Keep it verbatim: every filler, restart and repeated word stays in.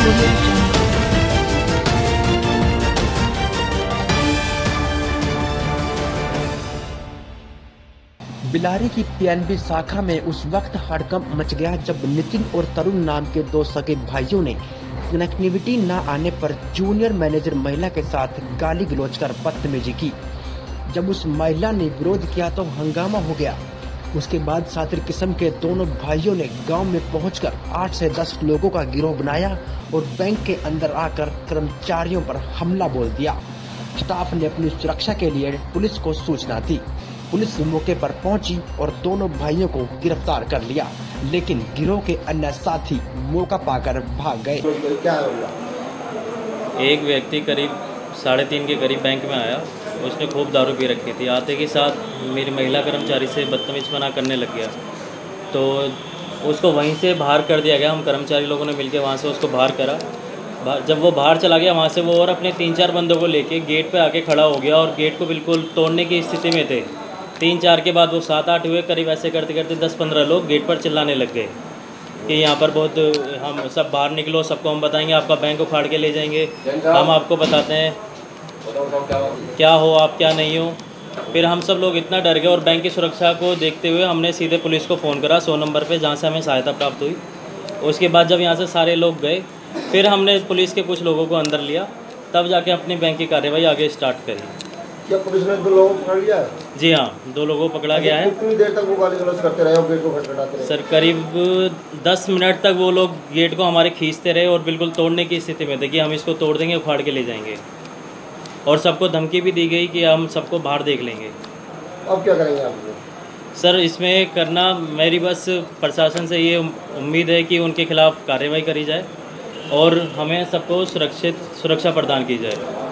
बिलारी की पीएनबी शाखा में उस वक्त हड़कंप मच गया जब नितिन और तरुण नाम के दो सगे भाइयों ने कनेक्टिविटी न आने पर जूनियर मैनेजर महिला के साथ गाली गलौज कर बदतमीजी की। जब उस महिला ने विरोध किया तो हंगामा हो गया। उसके बाद सातिर किस्म के दोनों भाइयों ने गांव में पहुंचकर आठ से दस लोगों का गिरोह बनाया और बैंक के अंदर आकर कर्मचारियों पर हमला बोल दिया। स्टाफ ने अपनी सुरक्षा के लिए पुलिस को सूचना दी। पुलिस मौके पर पहुंची और दोनों भाइयों को गिरफ्तार कर लिया, लेकिन गिरोह के अन्य साथी मौका पाकर भाग गए। एक व्यक्ति करीब साढ़े तीन के करीब बैंक में आया। उसने खूब दारू पी रखी थी। आते के साथ मेरी महिला कर्मचारी से बदतमीज़पना करने लग गया, तो उसको वहीं से बाहर कर दिया गया। हम कर्मचारी लोगों ने मिलकर वहाँ से उसको बाहर करा। जब वो बाहर चला गया वहाँ से, वो और अपने तीन चार बंदों को लेके गेट पे आके खड़ा हो गया और गेट को बिल्कुल तोड़ने की स्थिति में थे। तीन चार के बाद वो सात आठ हुए, करीब ऐसे करते करते दस पंद्रह लोग गेट पर चिल्लाने लग गए कि यहाँ पर बहुत, हम सब बाहर निकलो, सबको हम बताएंगे, आपका बैंक उखाड़ के ले जाएंगे, हम आपको बताते हैं क्या हो आप क्या नहीं हो। फिर हम सब लोग इतना डर गए और बैंक की सुरक्षा को देखते हुए हमने सीधे पुलिस को फ़ोन करा सौ नंबर पे, जहाँ से हमें सहायता प्राप्त हुई। उसके बाद जब यहाँ से सारे लोग गए, फिर हमने पुलिस के कुछ लोगों को अंदर लिया, तब जाके अपनी बैंक की कार्रवाई आगे स्टार्ट करी। क्या पुलिस ने दो लोगों को पकड़ लिया है? जी हाँ, दो लोगों को पकड़ा गया है। कितनी देर तक वो गाली गलौज करते रहे और गेट को खटखटाते रहे? सर करीब दस मिनट तक वो लोग गेट को हमारे खींचते रहे और बिल्कुल तोड़ने की स्थिति में थे कि हम इसको तोड़ देंगे, उखाड़ के ले जाएंगे, और सबको धमकी भी दी गई कि हम सबको बाहर देख लेंगे। अब क्या करेंगे आप? सर इसमें करना मेरी बस प्रशासन से ये उम्मीद है कि उनके खिलाफ़ कार्रवाई करी जाए और हमें सबको सुरक्षित सुरक्षा प्रदान की जाए।